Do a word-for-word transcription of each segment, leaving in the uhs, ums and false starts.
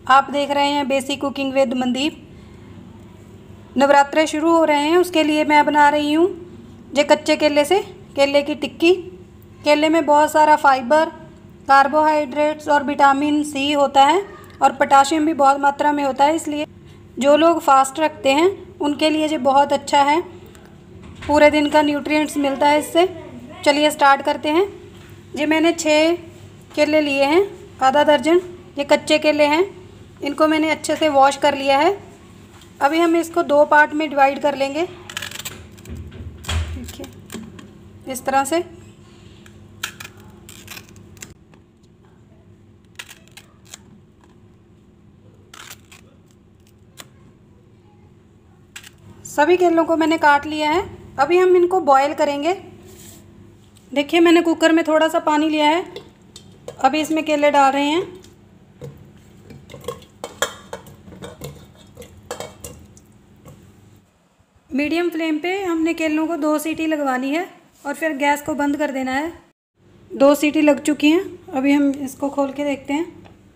आप देख रहे हैं basic cooking with Mandeep. Navratre शुरू हो रहे हैं, उसके लिए मैं बना रही हूँ ये कच्चे केले से केले की टिक्की। केले में बहुत सारा फाइबर, कार्बोहाइड्रेट्स और विटामिन सी होता है और पोटाशियम भी बहुत मात्रा में होता है, इसलिए जो लोग फास्ट रखते हैं उनके लिए ये बहुत अच्छा है। पूरे दिन का न्यूट्रिएंट्स मिलता है इससे। चलिए स्टार्ट करते हैं। ये मैंने छः केले लिए हैं, आधा दर्जन। ये कच्चे केले हैं, इनको मैंने अच्छे से वॉश कर लिया है। अभी हम इसको दो पार्ट में डिवाइड कर लेंगे, देखिए इस तरह से। सभी केलों को मैंने काट लिया है। अभी हम इनको बॉयल करेंगे। देखिए मैंने कुकर में थोड़ा सा पानी लिया है, अभी इसमें केले डाल रहे हैं। मीडियम फ्लेम पे हमने केलों को दो सीटी लगवानी है और फिर गैस को बंद कर देना है। दो सीटी लग चुकी हैं, अभी हम इसको खोल के देखते हैं।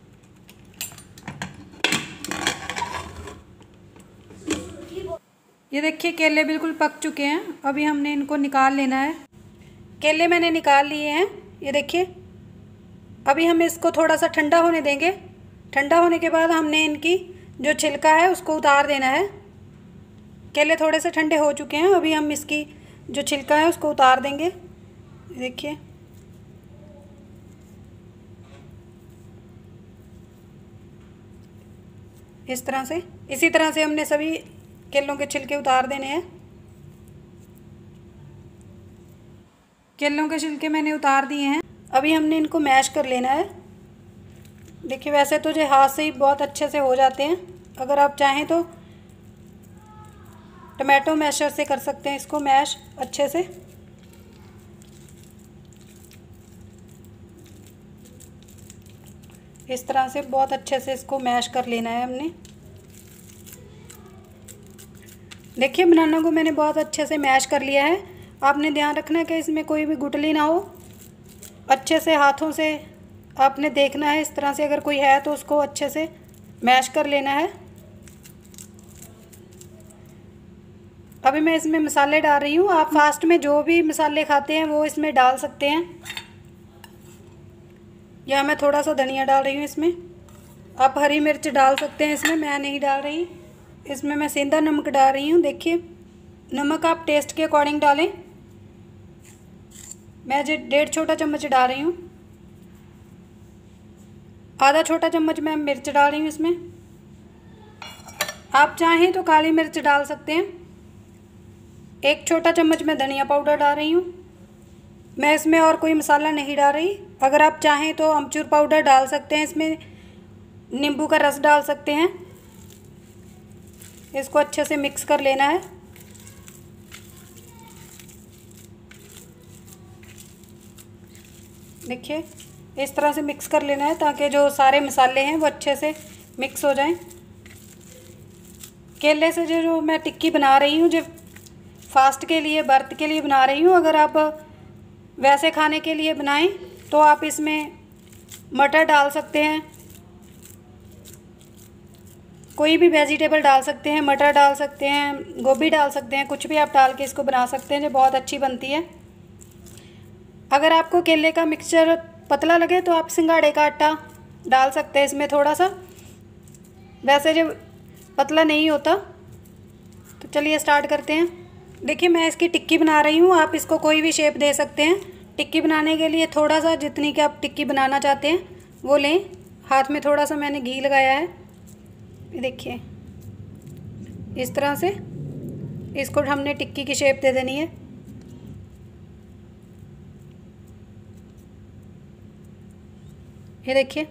ये देखिए केले बिल्कुल पक चुके हैं, अभी हमने इनको निकाल लेना है। केले मैंने निकाल लिए हैं, ये देखिए। अभी हम इसको थोड़ा सा ठंडा होने देंगे। ठंडा होने के बाद हमने इनकी जो छिलका है उसको उतार देना है। केले थोड़े से ठंडे हो चुके हैं, अभी हम इसकी जो छिलका है उसको उतार देंगे, देखिए। इस तरह से, इसी तरह से हमने सभी केलों के छिलके उतार देने हैं। केलों के छिलके मैंने उतार दिए हैं। अभी हमने इनको मैश कर लेना है। देखिए वैसे तो जो हाथ से ही बहुत अच्छे से हो जाते हैं, अगर आप चाहें तो टमाटो मैशर से कर सकते हैं इसको मैश अच्छे से। इस तरह से बहुत अच्छे से इसको मैश कर लेना है हमने। देखिए बनाना को मैंने बहुत अच्छे से मैश कर लिया है। आपने ध्यान रखना है कि इसमें कोई भी गुठली ना हो। अच्छे से हाथों से आपने देखना है, इस तरह से अगर कोई है तो उसको अच्छे से मैश कर लेना है। अभी मैं इसमें मसाले डाल रही हूँ। आप फास्ट में जो भी मसाले खाते हैं वो इसमें डाल सकते हैं। या मैं थोड़ा सा धनिया डाल रही हूँ इसमें। आप हरी मिर्च डाल सकते हैं इसमें, मैं नहीं डाल रही। इसमें मैं सेंधा नमक डाल रही हूँ। देखिए नमक आप टेस्ट के अकॉर्डिंग डालें। मैं जो डेढ़ छोटा चम्मच डाल रही हूँ। आधा छोटा चम्मच मैं मिर्च डाल रही हूँ इसमें। आप चाहें तो काली मिर्च डाल सकते हैं। एक छोटा चम्मच मैं धनिया पाउडर डाल रही हूँ। मैं इसमें और कोई मसाला नहीं डाल रही। अगर आप चाहें तो अमचूर पाउडर डाल सकते हैं, इसमें नींबू का रस डाल सकते हैं। इसको अच्छे से मिक्स कर लेना है। देखिए इस तरह से मिक्स कर लेना है ताकि जो सारे मसाले हैं वो अच्छे से मिक्स हो जाएं। केले से जो जो मैं टिक्की बना रही हूँ, जो फास्ट के लिए, व्रत के लिए बना रही हूँ। अगर आप वैसे खाने के लिए बनाएं तो आप इसमें मटर डाल सकते हैं, कोई भी वेजिटेबल डाल सकते हैं। मटर डाल सकते हैं, गोभी डाल सकते हैं, कुछ भी आप डाल के इसको बना सकते हैं, जो बहुत अच्छी बनती है। अगर आपको केले का मिक्सचर पतला लगे तो आप सिंगाड़े का आटा डाल सकते हैं इसमें थोड़ा सा। वैसे जो पतला नहीं होता। तो चलिए स्टार्ट करते हैं। देखिए मैं इसकी टिक्की बना रही हूँ। आप इसको कोई भी शेप दे सकते हैं। टिक्की बनाने के लिए थोड़ा सा, जितनी कि आप टिक्की बनाना चाहते हैं वो लें। हाथ में थोड़ा सा मैंने घी लगाया है, देखिए इस तरह से इसको हमने टिक्की की शेप दे देनी है। ये देखिए,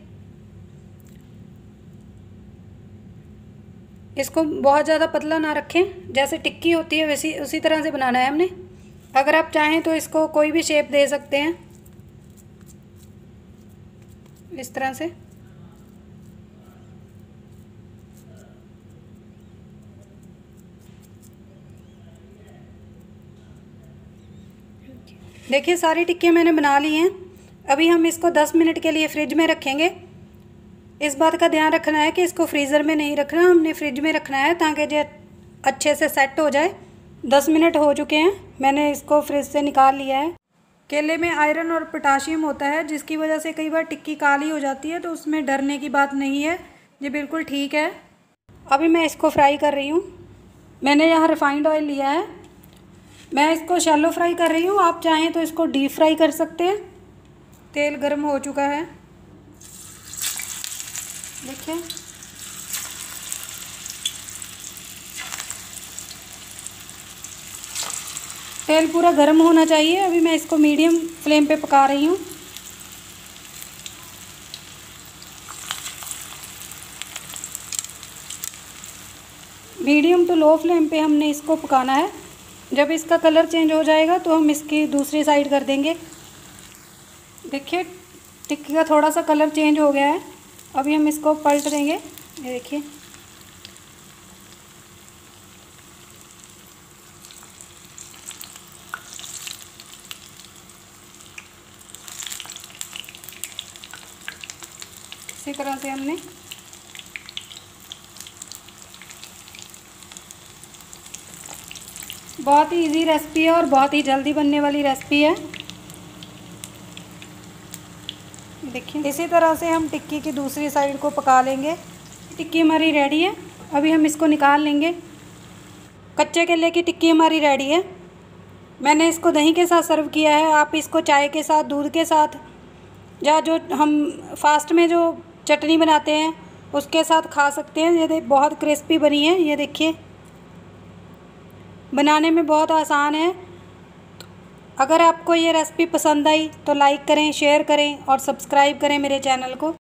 इसको बहुत ज़्यादा पतला ना रखें, जैसे टिक्की होती है वैसी उसी तरह से बनाना है हमने। अगर आप चाहें तो इसको कोई भी शेप दे सकते हैं, इस तरह से। देखिए सारी टिक्कियाँ मैंने बना ली हैं। अभी हम इसको दस मिनट के लिए फ्रिज में रखेंगे। इस बात का ध्यान रखना है कि इसको फ्रीज़र में नहीं रखना, हमने फ्रिज में रखना है ताकि जो अच्छे से सेट हो जाए। दस मिनट हो चुके हैं, मैंने इसको फ्रिज से निकाल लिया है। केले में आयरन और पोटाशियम होता है जिसकी वजह से कई बार टिक्की काली हो जाती है, तो उसमें डरने की बात नहीं है, ये बिल्कुल ठीक है। अभी मैं इसको फ्राई कर रही हूँ। मैंने यहाँ रिफाइंड ऑयल लिया है, मैं इसको शैलो फ्राई कर रही हूँ। आप चाहें तो इसको डीप फ्राई कर सकते हैं। तेल गर्म हो चुका है, देखिए। तेल पूरा गर्म होना चाहिए। अभी मैं इसको मीडियम फ्लेम पे पका रही हूँ। मीडियम टू लो फ्लेम पे हमने इसको पकाना है। जब इसका कलर चेंज हो जाएगा तो हम इसकी दूसरी साइड कर देंगे। देखिए टिक्की का थोड़ा सा कलर चेंज हो गया है। अभी हम इसको पलट देंगे, ये देखिए। इसी तरह से हमने बहुत ही इजी रेसिपी है और बहुत ही जल्दी बनने वाली रेसिपी है। देखिए इसी तरह से हम टिक्की की दूसरी साइड को पका लेंगे। टिक्की हमारी रेडी है, अभी हम इसको निकाल लेंगे। कच्चे केले की टिक्की हमारी रेडी है। मैंने इसको दही के साथ सर्व किया है। आप इसको चाय के साथ, दूध के साथ, या जो हम फास्ट में जो चटनी बनाते हैं उसके साथ खा सकते हैं। ये देख बहुत क्रिस्पी बनी है, ये देखिए। बनाने में बहुत आसान है। अगर आपको ये रेसिपी पसंद आई तो लाइक करें, शेयर करें और सब्सक्राइब करें मेरे चैनल को।